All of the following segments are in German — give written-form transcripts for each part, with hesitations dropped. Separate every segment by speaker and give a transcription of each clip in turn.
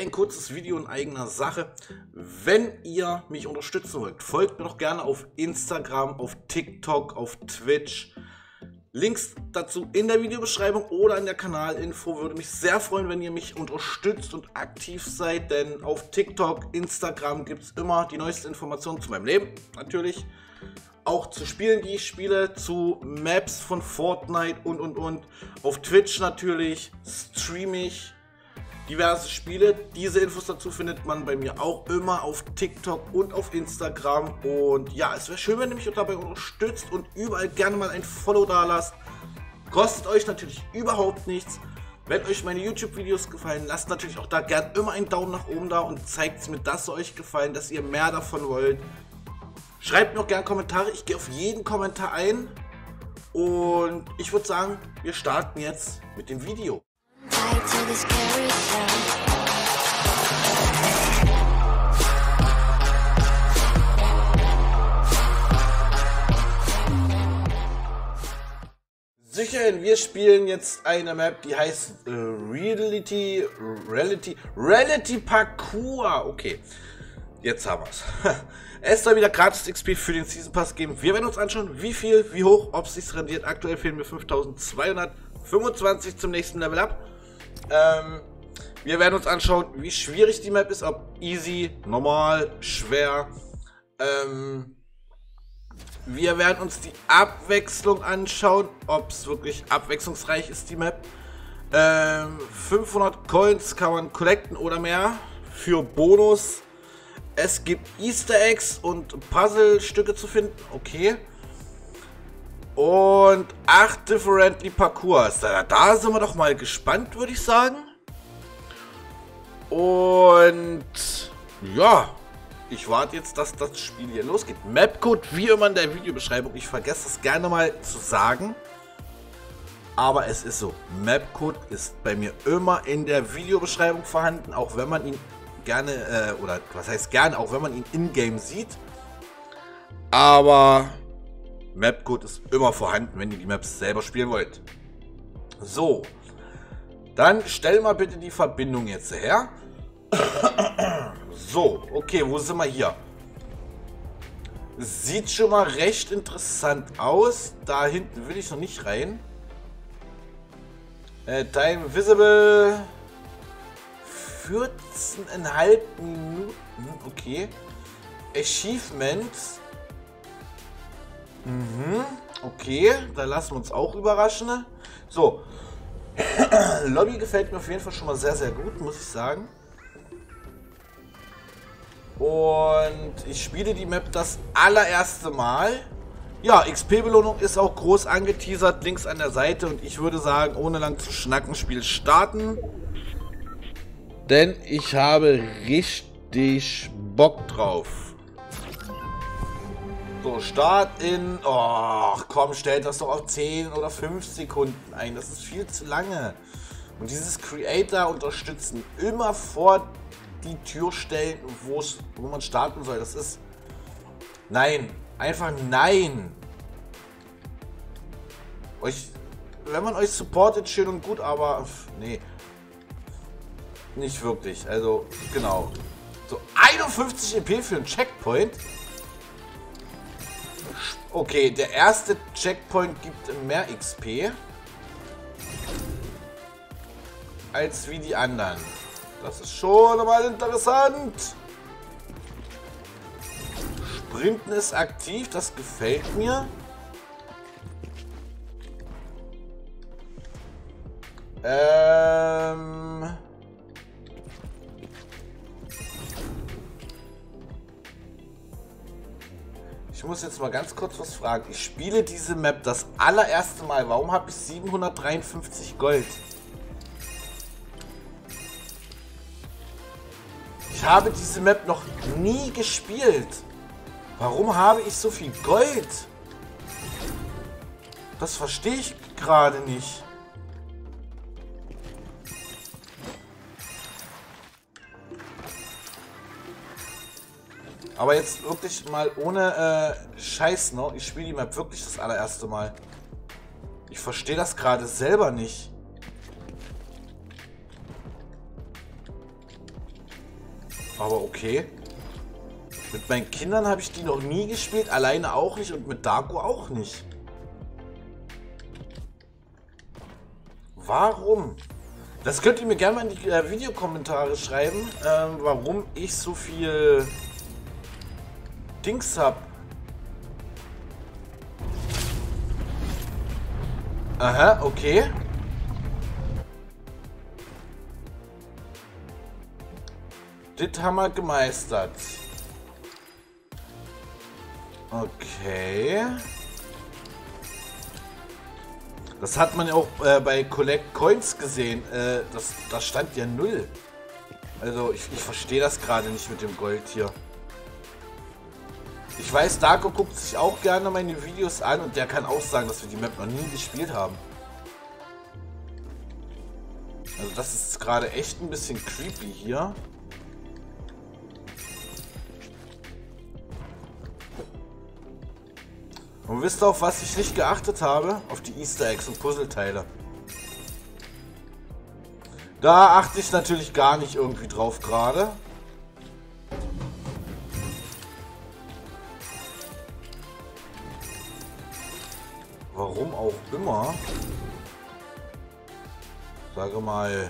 Speaker 1: ein kurzes Video in eigener Sache. Wenn ihr mich unterstützen wollt, folgt mir doch gerne auf Instagram, auf TikTok, auf Twitch. Links dazu in der Videobeschreibung oder in der Kanalinfo. Würde mich sehr freuen, wenn ihr mich unterstützt und aktiv seid, denn auf TikTok, Instagram gibt es immer die neuesten Informationen zu meinem Leben, natürlich. Auch zu Spielen, die ich spiele, zu Maps von Fortnite und. Auf Twitch natürlich streame ich diverse Spiele. Diese Infos dazu findet man bei mir auch immer auf TikTok und auf Instagram. Und ja, es wäre schön, wenn ihr mich dabei unterstützt und überall gerne mal ein Follow da lasst. Kostet euch natürlich überhaupt nichts. Wenn euch meine YouTube-Videos gefallen, lasst natürlich auch da gerne immer einen Daumen nach oben da und zeigt mir, dass sie euch gefallen, dass ihr mehr davon wollt. Schreibt mir auch gerne Kommentare, ich gehe auf jeden Kommentar ein. Und ich würde sagen, wir starten jetzt mit dem Video. Sicher, wir spielen jetzt eine Map, die heißt Reality Parkour. Okay, jetzt haben wir es. Es soll wieder gratis XP für den Season Pass geben. Wir werden uns anschauen, wie viel, wie hoch, ob es sich rendiert. Aktuell fehlen mir 5225 zum nächsten Level up. Wir werden uns anschauen, wie schwierig die Map ist, ob easy, normal, schwer. Wir werden uns die Abwechslung anschauen, ob es wirklich abwechslungsreich ist, die Map. 500 Coins kann man collecten oder mehr für Bonus. Es gibt Easter Eggs und Puzzlestücke zu finden, okay. Und 8 Differently Parcours. Da sind wir doch mal gespannt, würde ich sagen. Und ja, ich warte jetzt, dass das Spiel hier losgeht. Mapcode wie immer in der Videobeschreibung. Ich vergesse das gerne mal zu sagen. Aber es ist so. Mapcode ist bei mir immer in der Videobeschreibung vorhanden, auch wenn man ihn gerne, oder was heißt gerne, auch wenn man ihn in-game sieht. Aber Mapcode ist immer vorhanden, wenn ihr die Maps selber spielen wollt. So, dann stell mal bitte die Verbindung jetzt her. So, okay, wo sind wir hier? Sieht schon mal recht interessant aus. Da hinten will ich noch nicht rein. Time Visible 14,5 Minuten. Okay. Achievements. Okay, da lassen wir uns auch überraschen. So. Lobby gefällt mir auf jeden Fall schon mal sehr, sehr gut, muss ich sagen. Und ich spiele die Map das allererste Mal. Ja, XP-Belohnung ist auch groß angeteasert, links an der Seite. Und ich würde sagen, ohne lang zu schnacken, Spiel starten. Denn ich habe richtig Bock drauf. So, Start in... Oh, komm, stellt das doch auf 10 oder 5 Sekunden ein. Das ist viel zu lange. Und dieses Creator unterstützen. Immer vor die Tür stellen, wo man starten soll. Das ist... Nein. Einfach nein. Wenn man euch supportet, schön und gut, aber... Nee. Nicht wirklich. Also, genau. So, 51 EP für einen Checkpoint. Okay, der erste Checkpoint gibt mehr XP als wie die anderen. Das ist schon mal interessant. Sprinten ist aktiv, das gefällt mir. Ich muss jetzt mal ganz kurz was fragen. Ich spiele diese Map das allererste Mal. Warum habe ich 753 Gold? Ich habe diese Map noch nie gespielt. Warum habe ich so viel Gold? Das verstehe ich gerade nicht. Aber jetzt wirklich mal ohne Scheiß, ne? Ich spiele die Map wirklich das allererste Mal. Ich verstehe das gerade selber nicht. Aber okay. Mit meinen Kindern habe ich die noch nie gespielt, alleine auch nicht und mit Darko auch nicht. Warum? Das könnt ihr mir gerne mal in die Videokommentare schreiben, warum ich so viel Dings habe. Aha, okay. Das haben wir gemeistert. Okay. Das hat man ja auch bei Collect Coins gesehen. Da stand ja 0. Also ich verstehe das gerade nicht mit dem Gold hier. Ich weiß, Darko guckt sich auch gerne meine Videos an und der kann auch sagen, dass wir die Map noch nie gespielt haben. Also das ist gerade echt ein bisschen creepy hier. Und wisst ihr, auf was ich nicht geachtet habe? Auf die Easter Eggs und Puzzleteile. Da achte ich natürlich gar nicht irgendwie drauf gerade. Warum auch immer. Sage mal.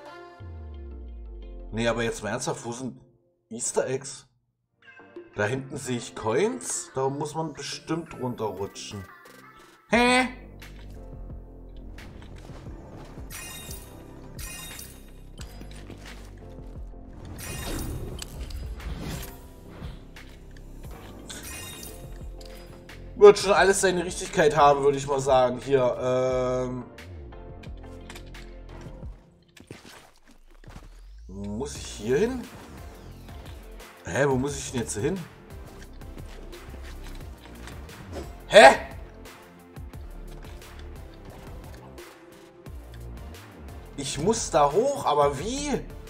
Speaker 1: Nee, aber jetzt mal ernsthaft, wo sind Easter Eggs? Da hinten sehe ich Coins. Da muss man bestimmt runterrutschen. Hä? Wird schon alles seine Richtigkeit haben, würde ich mal sagen. Hier, muss ich hier hin? Hä, wo muss ich denn jetzt hin? Hä? Ich muss da hoch, aber wie?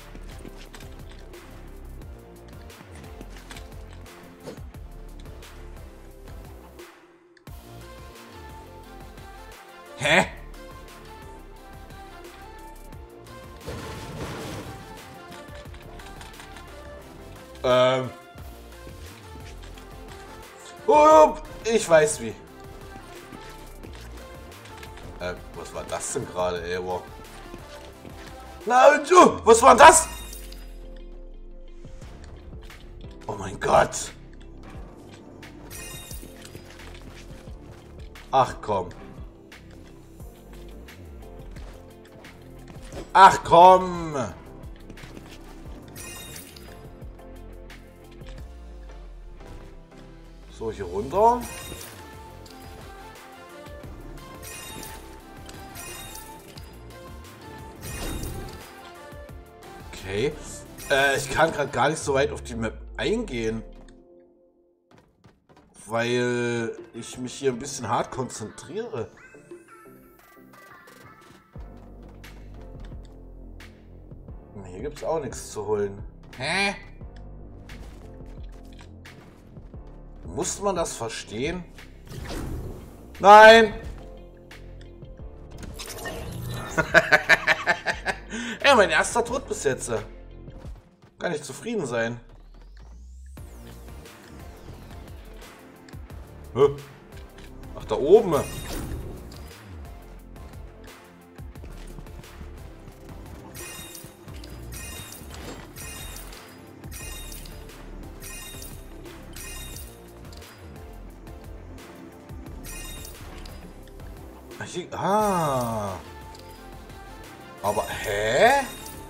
Speaker 1: Hä? Oh, ich weiß wie. Was war das denn gerade, ey? Wow. Na, du, was war das? Oh mein Gott. Ach komm. Ach komm. So, hier runter. Okay. Ich kann gerade gar nicht so weit auf die Map eingehen. Weil ich mich hier ein bisschen hart konzentriere. Hier gibt es auch nichts zu holen. Hä? Muss man das verstehen? Nein! Ja, mein erster Tod bis jetzt. Kann ich zufrieden sein. Ach, da oben. Ah. Aber, hä?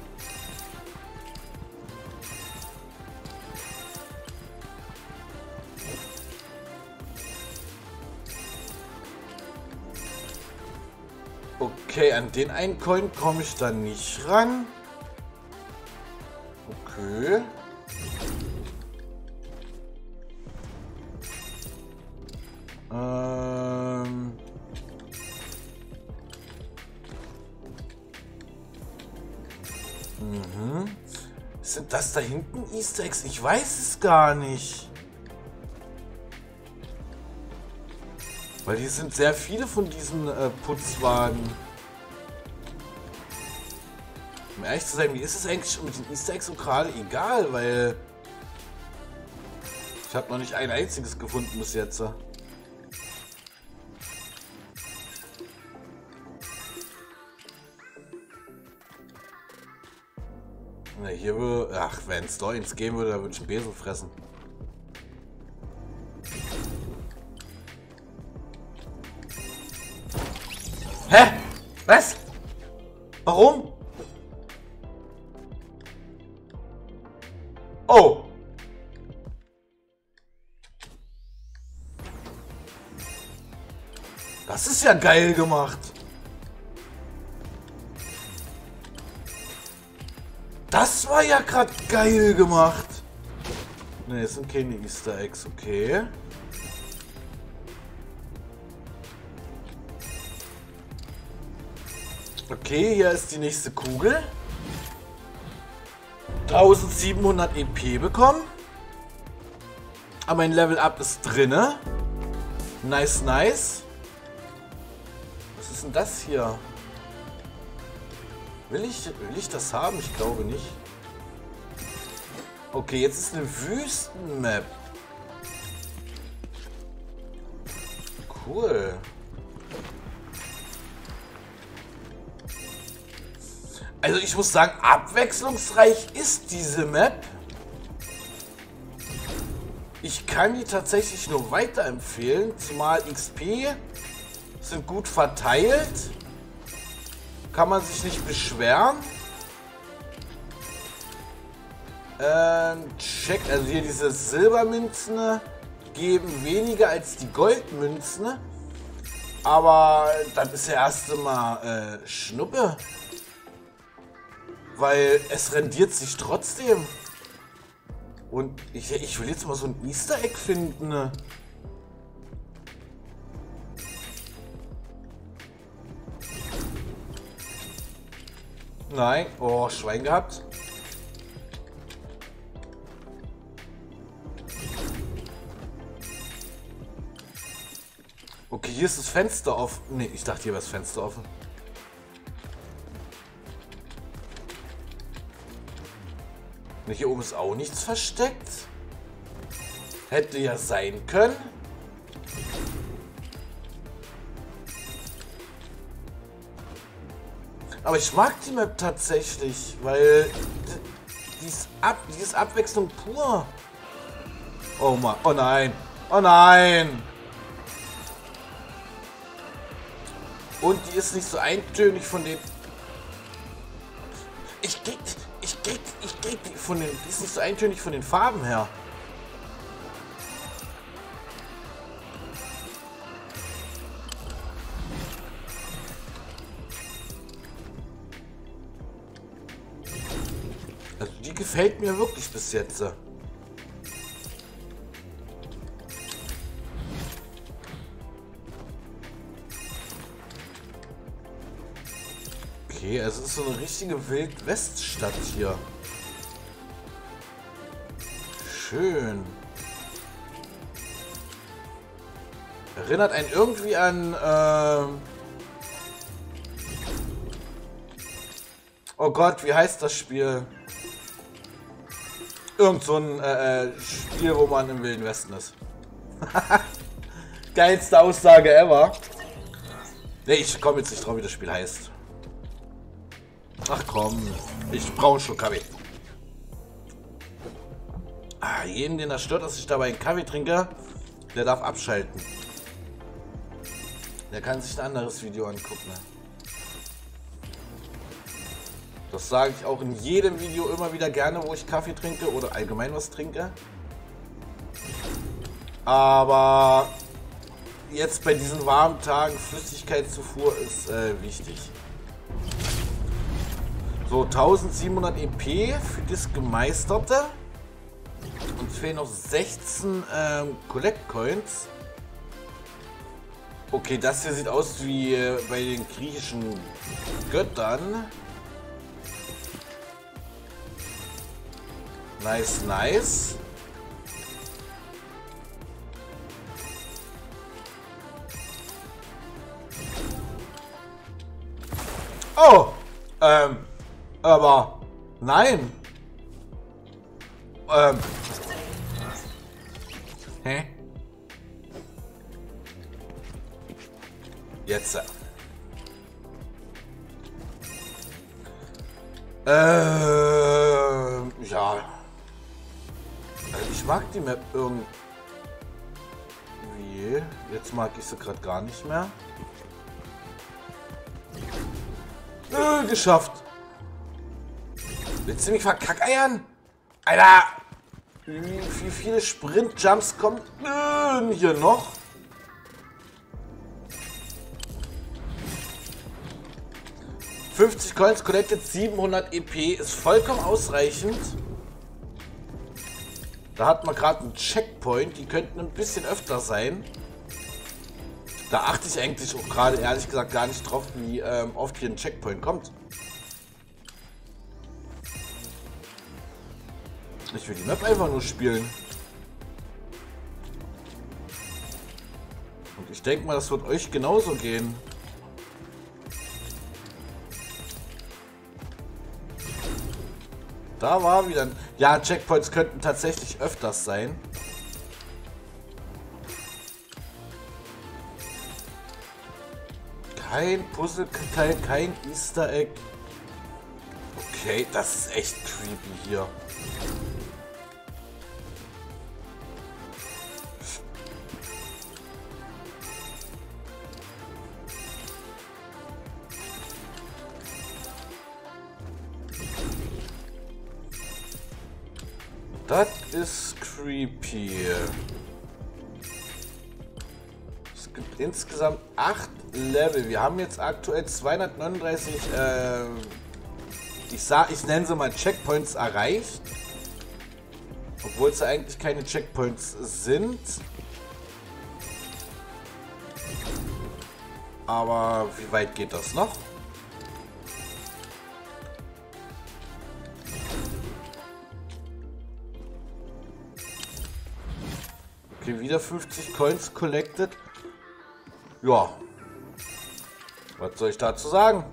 Speaker 1: Okay, an den einen Coin komme ich dann nicht ran. Okay. Sind das da hinten Easter Eggs? Ich weiß es gar nicht. Weil hier sind sehr viele von diesen Putzwagen. Um ehrlich zu sein, mir ist es eigentlich mit den Easter Eggs so gerade egal, weil Ich habe noch nicht ein einziges gefunden bis jetzt. Na, hier würde... Ach, wenn es da ins gehen würde, dann würde ich einen Besen fressen. Hä? Was? Warum? Oh! Das ist ja geil gemacht. Das war ja gerade geil gemacht. Ne, es sind keine Easter Eggs, okay. Okay, hier ist die nächste Kugel. 1700 EP bekommen. Aber ein Level Up ist drinne. Nice, nice. Was ist denn das hier? Will ich das haben? Ich glaube nicht. Okay, jetzt ist eine Wüstenmap. Cool. Also ich muss sagen, abwechslungsreich ist diese Map. Ich kann die tatsächlich nur weiterempfehlen, zumal XP sind gut verteilt. Kann man sich nicht beschweren. Checkt, also hier diese Silbermünzen geben weniger als die Goldmünzen. Aber das ist ja erst einmal Schnuppe. Weil es rendiert sich trotzdem. Und ich will jetzt mal so ein Easter Egg finden. Ne? Nein. Oh, Schwein gehabt. Okay, hier ist das Fenster offen. Ne, ich dachte, hier war das Fenster offen. Hier oben ist auch nichts versteckt. Hätte ja sein können. Aber ich mag die Map tatsächlich, weil die ist Abwechslung pur. Oh Mann, oh nein, oh nein. Und die ist nicht so eintönig von den... Ich krieg die von den... Die ist nicht so eintönig von den Farben her. Also die gefällt mir wirklich bis jetzt. Okay, also es ist so eine richtige Wild-West-Stadt hier. Schön. Erinnert einen irgendwie an... Oh Gott, wie heißt das Spiel? Irgend so ein Spiel, wo man im Wilden Westen ist. Geilste Aussage ever. Ne, ich komme jetzt nicht drauf, wie das Spiel heißt. Ach komm, ich brauche einen Schluck Kaffee. Jeden, den das stört, dass ich dabei einen Kaffee trinke, der darf abschalten. Der kann sich ein anderes Video angucken. Das sage ich auch in jedem Video immer wieder gerne, wo ich Kaffee trinke oder allgemein was trinke. Aber jetzt bei diesen warmen Tagen Flüssigkeitszufuhr ist wichtig. So, 1700 EP für das Gemeisterte. Uns fehlen noch 16 Collect Coins. Okay, das hier sieht aus wie bei den griechischen Göttern. Nice, nice. Oh, aber nein. Jetzt. Ja. Ich mag die Map irgendwie. Jetzt mag ich sie gerade gar nicht mehr. Geschafft. Willst du mich verkackeiern? Alter! Wie viele Sprint-Jumps kommen hier noch? $50 Coins collected, 700 EP ist vollkommen ausreichend. Da hat man gerade einen Checkpoint, die könnten ein bisschen öfter sein. Da achte ich eigentlich auch gerade ehrlich gesagt gar nicht drauf, wie oft hier ein Checkpoint kommt. Ich will die Map einfach nur spielen. Und ich denke mal, das wird euch genauso gehen. Da war wieder ein... Ja, Checkpoints könnten tatsächlich öfters sein. Kein Puzzleteil, kein Easter Egg. Okay, das ist echt creepy hier. Das ist creepy. Es gibt insgesamt 8 Level. Wir haben jetzt aktuell 239, ich nenne sie mal Checkpoints erreicht. Obwohl es eigentlich keine Checkpoints sind. Aber wie weit geht das noch? Okay, wieder 50 Coins collected. Ja. Was soll ich dazu sagen?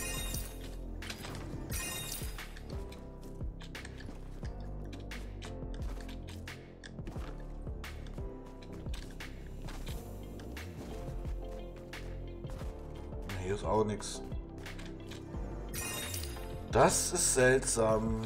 Speaker 1: Hier ist auch nichts. Das ist seltsam.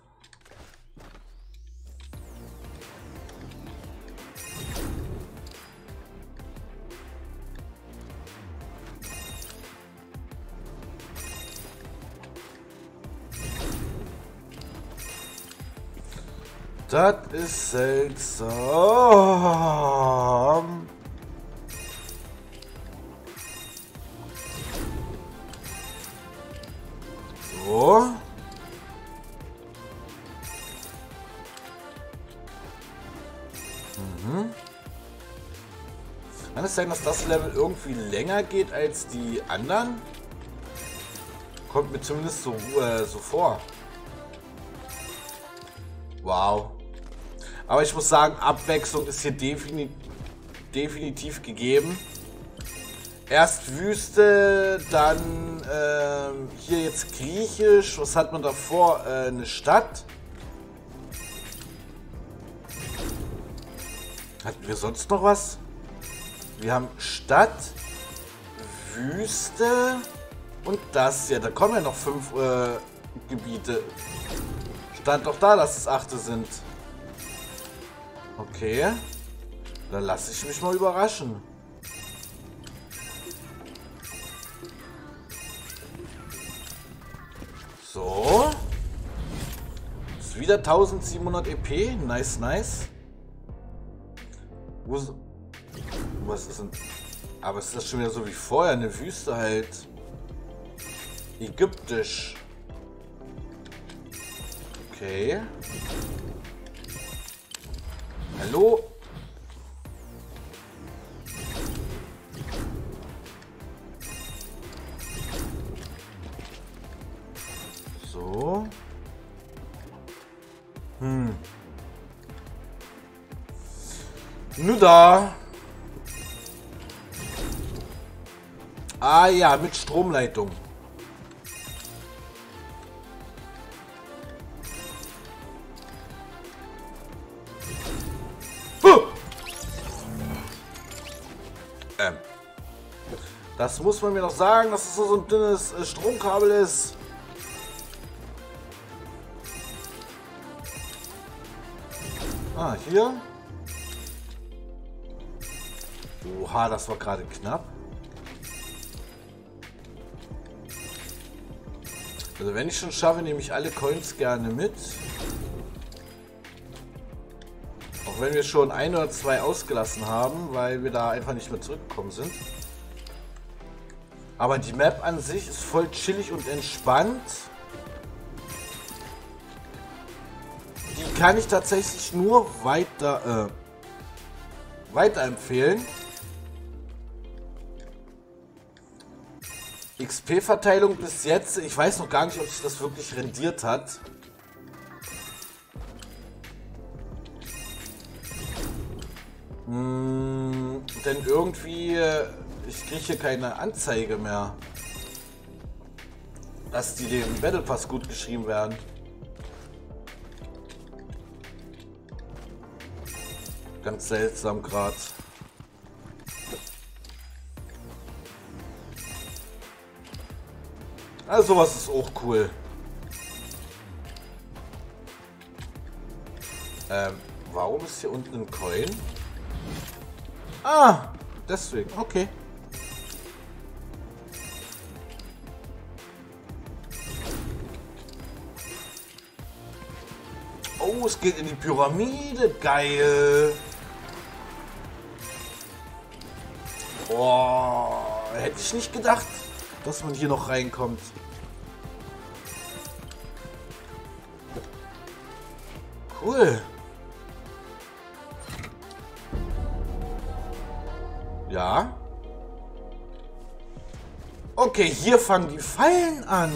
Speaker 1: Das ist seltsam. So. Kann es sein, dass das Level irgendwie länger geht als die anderen? Kommt mir zumindest so vor. Wow. Aber ich muss sagen, Abwechslung ist hier definitiv gegeben. Erst Wüste, dann hier jetzt Griechisch. Was hat man davor? Eine Stadt. Hatten wir sonst noch was? Wir haben Stadt, Wüste und das hier. Da kommen ja noch 5 Gebiete. Stand doch da, dass es 8 sind. Okay. Dann lasse ich mich mal überraschen. So. Ist wieder 1700 EP. Nice, nice. Was ist denn? Aber ist das schon wieder so wie vorher? Eine Wüste halt. Ägyptisch. Okay. Hallo? So. Nur da. Ah ja, mit Stromleitung. Das muss man mir doch sagen, dass es so ein dünnes Stromkabel ist. Ah, hier. Oha, das war gerade knapp. Also wenn ich schon schaffe, nehme ich alle Coins gerne mit. Auch wenn wir schon 1 oder 2 ausgelassen haben, weil wir da einfach nicht mehr zurückgekommen sind. Aber die Map an sich ist voll chillig und entspannt. Die kann ich tatsächlich nur weiterempfehlen. XP-Verteilung bis jetzt, ich weiß noch gar nicht, ob sich das wirklich rendiert hat. Denn irgendwie, ich kriege hier keine Anzeige mehr, dass die dem Battle Pass gut geschrieben werden. Ganz seltsam gerade. Also sowas ist auch cool. Warum ist hier unten ein Coin? Ah, deswegen, okay. Oh, es geht in die Pyramide, geil. Boah, hätte ich nicht gedacht, dass man hier noch reinkommt. Cool. Ja. Okay, hier fangen die Fallen an.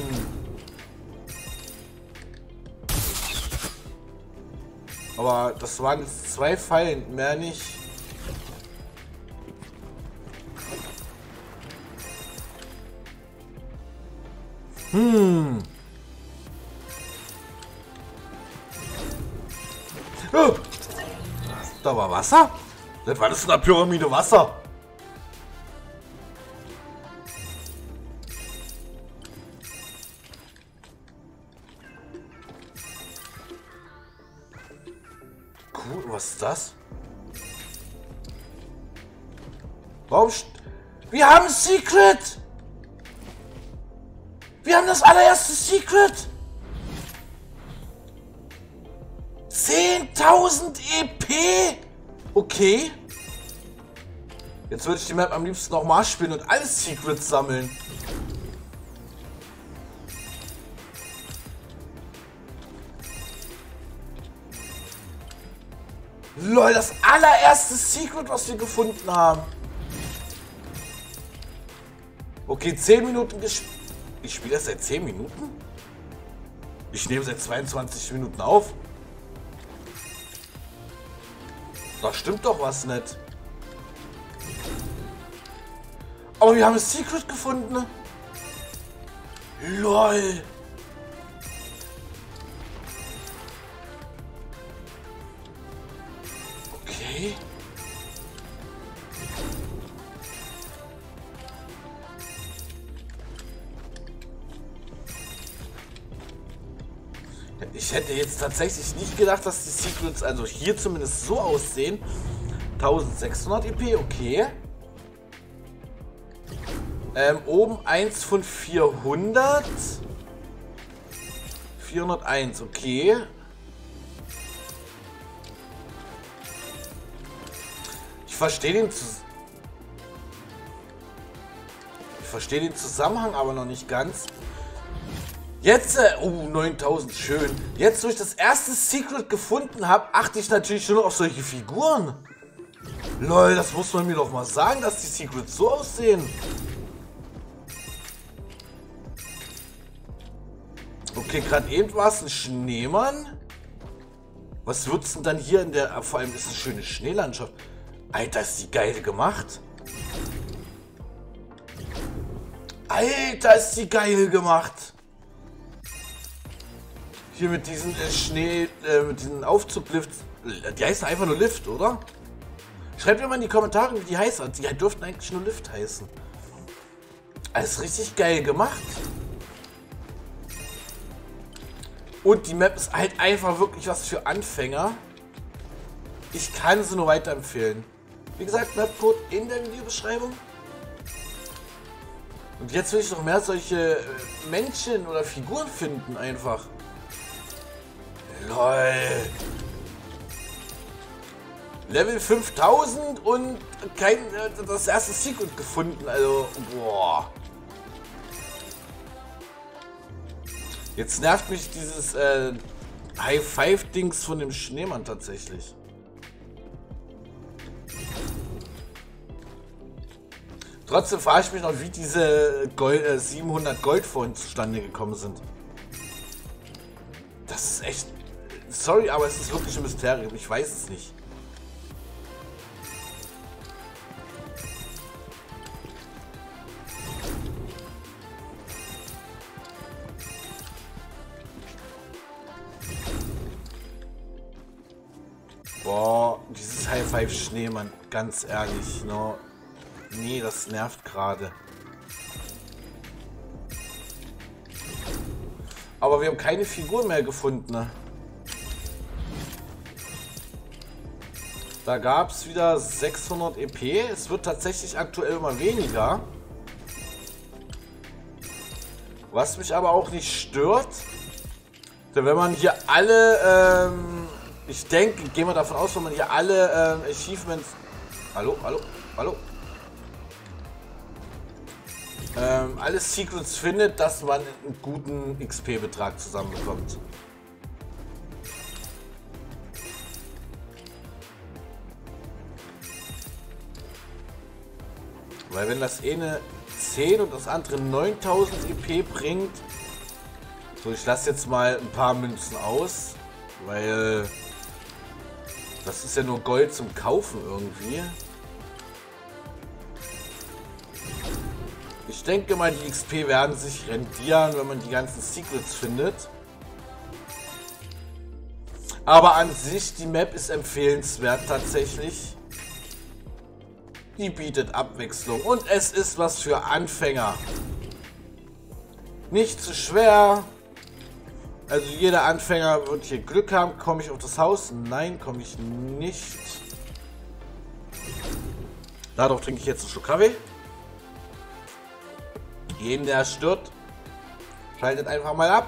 Speaker 1: Aber das waren jetzt 2 Fallen, mehr nicht. Oh. Da war Wasser? Das war das in der Pyramide Wasser. Cool, was ist das? Warum? Wir haben ein Secret! Wir haben das allererste Secret! 10.000 EP! Okay. Jetzt würde ich die Map am liebsten nochmal spielen und alle Secrets sammeln. Lol, das allererste Secret, was wir gefunden haben. Okay, 10 Minuten gespielt. Ich spiele das seit 10 Minuten? Ich nehme seit 22 Minuten auf. Da stimmt doch was nicht. Aber wir haben ein Secret gefunden. LOL. Okay. Ich hätte jetzt tatsächlich nicht gedacht, dass die Secrets, also hier zumindest so aussehen. 1600 EP, okay. Oben 1 von 400. 401, okay. Ich verstehe den Zusammenhang aber noch nicht ganz. Jetzt, oh, 9000, schön. Jetzt, wo ich das erste Secret gefunden habe, achte ich natürlich nur noch auf solche Figuren. Lol, das muss man mir doch mal sagen, dass die Secrets so aussehen. Okay, gerade eben war es ein Schneemann. Was wird's denn dann hier in der... Vor allem ist es eine schöne Schneelandschaft. Alter, ist die geil gemacht. Alter, ist die geil gemacht. Hier mit diesen mit diesen Aufzuglift. Die heißen einfach nur Lift, oder? Schreibt mir mal in die Kommentare, wie die heißen. Die dürften eigentlich nur Lift heißen. Alles richtig geil gemacht. Und die Map ist halt einfach wirklich was für Anfänger. Ich kann sie nur weiterempfehlen. Wie gesagt, Mapcode in der Videobeschreibung. Und jetzt will ich noch mehr solche Männchen oder Figuren finden einfach. LOL. Level 5000 und das erste Secret gefunden. Also, boah. Jetzt nervt mich dieses High-Five-Dings von dem Schneemann tatsächlich. Trotzdem frage ich mich noch, wie diese 700 Gold vorhin zustande gekommen sind. Das ist echt... Sorry, aber es ist wirklich ein Mysterium. Ich weiß es nicht. Boah, dieses High-Five-Schneemann, ganz ehrlich, no. Nee, das nervt gerade. Aber wir haben keine Figur mehr gefunden, ne? Da gab es wieder 600 EP. Es wird tatsächlich aktuell immer weniger. Was mich aber auch nicht stört. Denn wenn man hier alle, ich denke, gehen wir davon aus, wenn man hier alle Achievements... Hallo, hallo, hallo. Alle Secrets findet, dass man einen guten XP-Betrag zusammenbekommt. Weil wenn das eine 10 und das andere 9000 EP bringt, so, ich lasse jetzt mal ein paar Münzen aus, weil das ist ja nur Gold zum Kaufen irgendwie. Ich denke mal, die XP werden sich rendieren, wenn man die ganzen Secrets findet. Aber an sich, die Map ist empfehlenswert tatsächlich. Die bietet Abwechslung und es ist was für Anfänger. Nicht zu schwer. Also jeder Anfänger wird hier Glück haben. Komme ich auf das Haus? Nein, komme ich nicht. Dadurch trinke ich jetzt einen Schluck Kaffee. Jeden, der stört, schaltet einfach mal ab.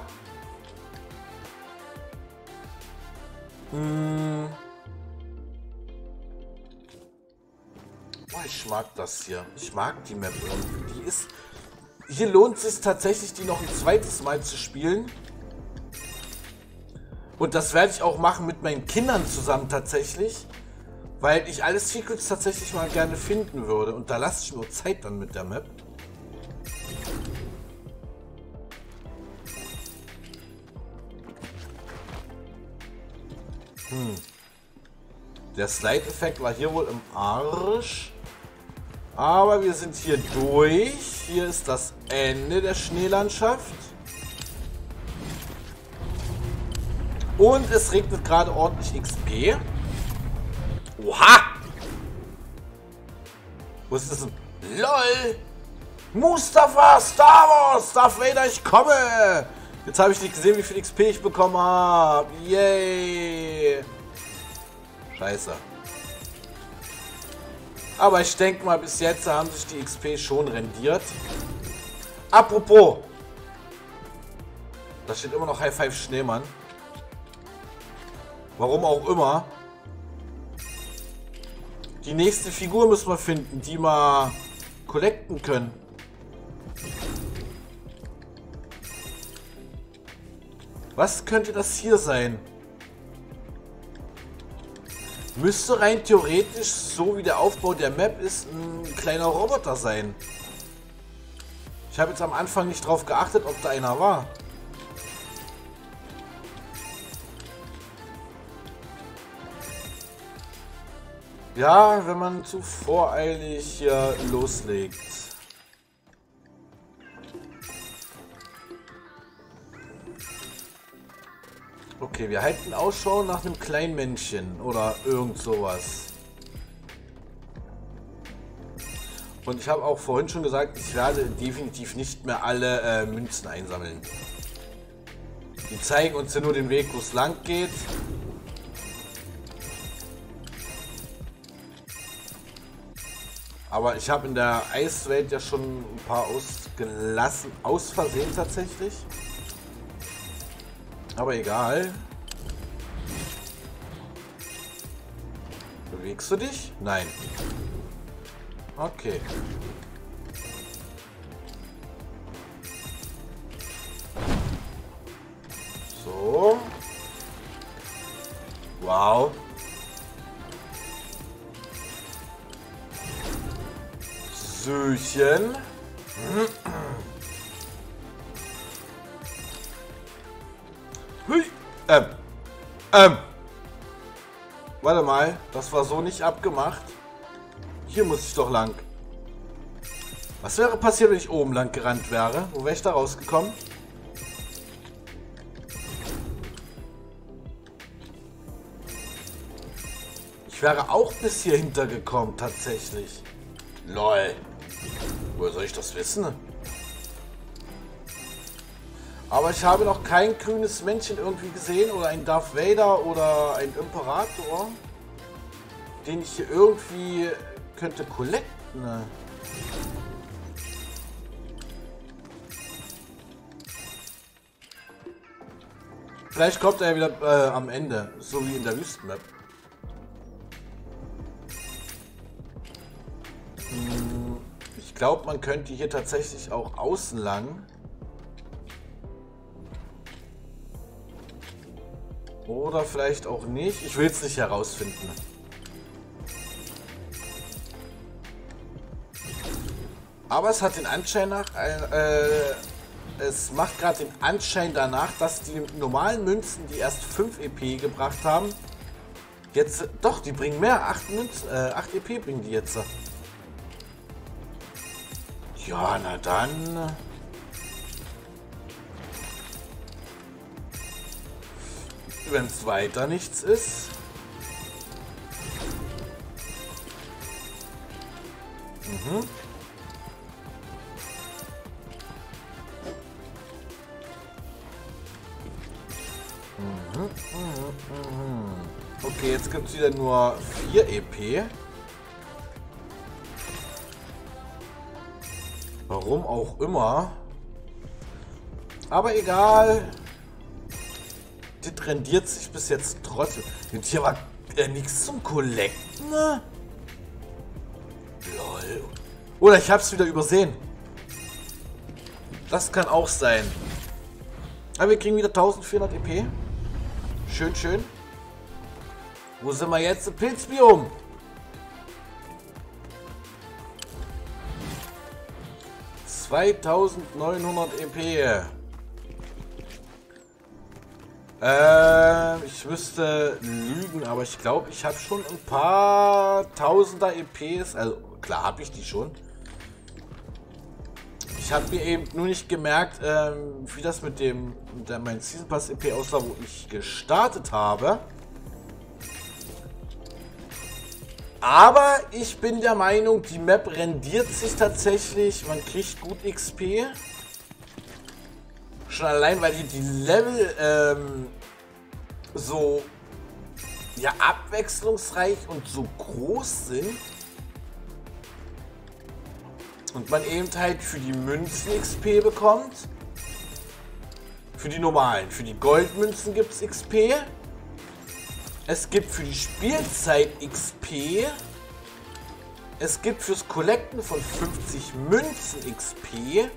Speaker 1: Oh, ich mag das hier. Ich mag die Map irgendwie. Die ist... Hier lohnt es sich tatsächlich, die noch ein zweites Mal zu spielen. Und das werde ich auch machen mit meinen Kindern zusammen tatsächlich. Weil ich alle Secrets tatsächlich mal gerne finden würde. Und da lasse ich mir Zeit dann mit der Map. Der Slide-Effekt war hier wohl im Arsch. Aber wir sind hier durch. Hier ist das Ende der Schneelandschaft. Und es regnet gerade ordentlich XP. Oha! Was ist das denn? LOL! Mustafa, Star Wars, Darth Vader, ich komme! Jetzt habe ich nicht gesehen, wie viel XP ich bekommen habe. Yay! Scheiße. Aber ich denke mal, bis jetzt haben sich die XP schon rendiert. Apropos. Da steht immer noch High Five Schneemann. Warum auch immer. Die nächste Figur müssen wir finden, die wir collecten können. Was könnte das hier sein? Müsste rein theoretisch, so wie der Aufbau der Map ist, ein kleiner Roboter sein. Ich habe jetzt am Anfang nicht drauf geachtet, ob da einer war. Ja, wenn man zu voreilig hier loslegt. Okay, wir halten Ausschau nach einem kleinen Männchen oder irgend sowas. Und ich habe auch vorhin schon gesagt, ich werde definitiv nicht mehr alle Münzen einsammeln. Die zeigen uns ja nur den Weg, wo es lang geht. Aber ich habe in der Eiswelt ja schon ein paar ausgelassen, aus Versehen tatsächlich. Aber egal. Bewegst du dich? Nein. Okay. So. Wow. Söchen. Hui. Warte mal, das war so nicht abgemacht. Hier muss ich doch lang. Was wäre passiert, wenn ich oben lang gerannt wäre? Wo wäre ich da rausgekommen? Ich wäre auch bis hier hintergekommen, tatsächlich. Lol. Woher soll ich das wissen? Aber ich habe noch kein grünes Männchen irgendwie gesehen oder ein Darth Vader oder ein Imperator, den ich hier irgendwie könnte collecten. Vielleicht kommt er wieder am Ende, so wie in der Wüstenmap. Ich glaube, man könnte hier tatsächlich auch außen lang. Oder vielleicht auch nicht. Ich will es nicht herausfinden. Aber es hat den Anschein nach, es macht gerade den Anschein danach, dass die normalen Münzen, die erst 5 EP gebracht haben, jetzt, doch, die bringen mehr. 8 EP bringen die jetzt. Ja, na dann. Wenn es weiter nichts ist. Mhm. Okay, jetzt gibt es wieder nur 4 EP. Warum auch immer. Aber egal. Das rendiert sich bis jetzt trotzdem. Gibt hier aber nichts zum Collecten? Lol. Oder ich hab's wieder übersehen. Das kann auch sein. Aber wir kriegen wieder 1400 EP. Schön, schön. Wo sind wir jetzt? Pilzbiom. $2900 EP. Ich müsste lügen, aber ich glaube, ich habe schon ein paar Tausender EPs. Also klar habe ich die schon. Ich habe mir eben nur nicht gemerkt, wie das mit mein Season Pass EP aussah, wo ich gestartet habe. Aber ich bin der Meinung, die Map rendiert sich tatsächlich. Man kriegt gut XP. Schon allein, weil die Level so ja abwechslungsreich und so groß sind. Und man eben halt für die Münzen XP bekommt. Für die normalen. Für die Goldmünzen gibt es XP. Es gibt für die Spielzeit XP. Es gibt fürs Collecten von 50 Münzen XP.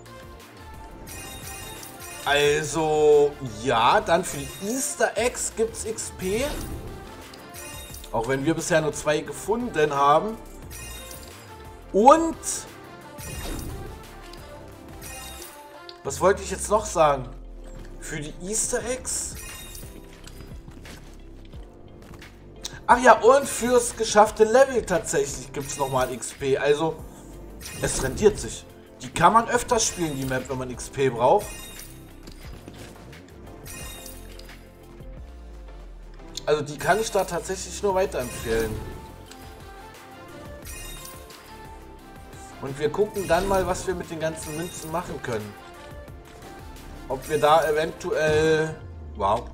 Speaker 1: Also, ja, dann für die Easter Eggs gibt es XP. Auch wenn wir bisher nur 2 gefunden haben. Und was wollte ich jetzt noch sagen? Für die Easter Eggs. Ach ja, und fürs geschaffte Level tatsächlich gibt es nochmal XP. Also, es rentiert sich. Die kann man öfters spielen, die Map, wenn man XP braucht. Also die kann ich da tatsächlich nur weiterempfehlen. Und wir gucken dann mal, was wir mit den ganzen Münzen machen können. Ob wir da eventuell, wow,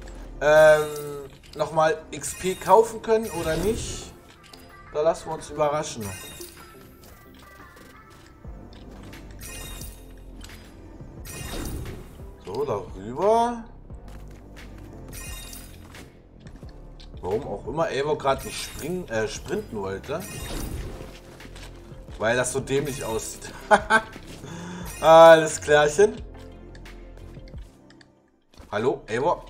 Speaker 1: nochmal XP kaufen können oder nicht. Da lassen wir uns überraschen. So, darüber. Warum auch immer Evo gerade nicht sprinten wollte. Weil das so dämlich aussieht. Alles klärchen. Hallo, Evo.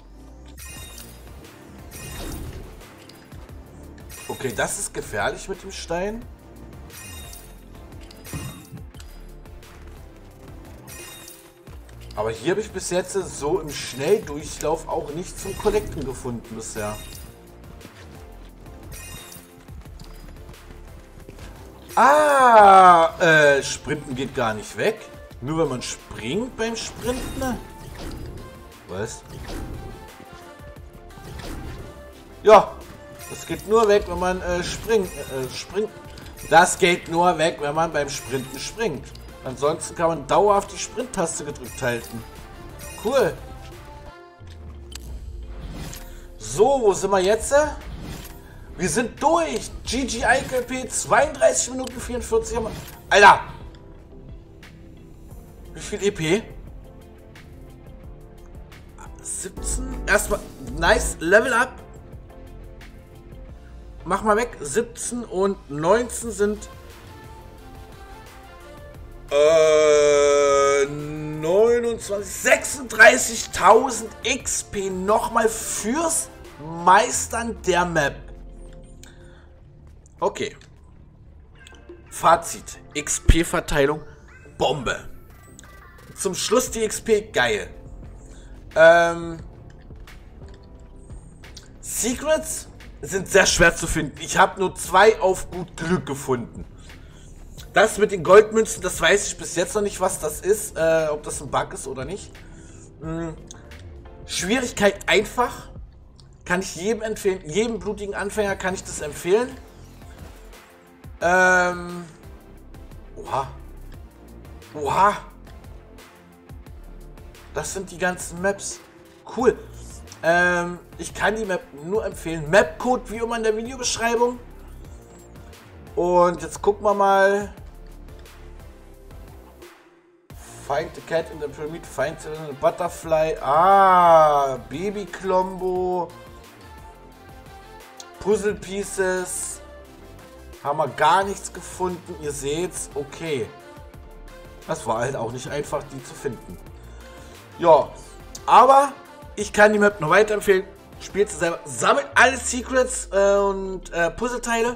Speaker 1: Okay, das ist gefährlich mit dem Stein. Aber hier habe ich bis jetzt so im Schnelldurchlauf auch nicht zum Collecten gefunden bisher. Sprinten geht gar nicht weg. Nur wenn man springt beim Sprinten. Ne? Was? Ja, das geht nur weg, wenn man springt. Das geht nur weg, wenn man beim Sprinten springt. Ansonsten kann man dauerhaft die Sprint-Taste gedrückt halten. Cool. So, wo sind wir jetzt? Wir sind durch. GG IKP 32 Minuten 44. Alter. Wie viel EP? 17. Erstmal nice. Level up. Mach mal weg. 17 und 19 sind 29. 36.000 XP nochmal fürs Meistern der Map. Okay. Fazit. XP-Verteilung. Bombe. Zum Schluss die XP. Geil. Secrets sind sehr schwer zu finden. Ich habe nur 2 auf gut Glück gefunden. Das mit den Goldmünzen, das weiß ich bis jetzt noch nicht, was das ist. Ob das ein Bug ist oder nicht. Schwierigkeit einfach. Kann ich jedem empfehlen. Jedem blutigen Anfänger kann ich das empfehlen. Oha. Oha. Das sind die ganzen Maps. Cool. Ich kann die Map nur empfehlen. Mapcode wie immer in der Videobeschreibung. Und jetzt gucken wir mal. Find the cat in the pyramid, find the butterfly. Ah, Baby Klombo. Puzzle Pieces. Haben wir gar nichts gefunden. Ihr seht's. Okay. Das war halt auch nicht einfach, die zu finden. Ja, aber ich kann die Map noch weiterempfehlen. Spielt sie selber. Sammelt alle Secrets und Puzzleteile.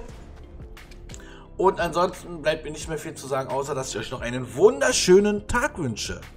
Speaker 1: Und ansonsten bleibt mir nicht mehr viel zu sagen, außer dass ich euch noch einen wunderschönen Tag wünsche.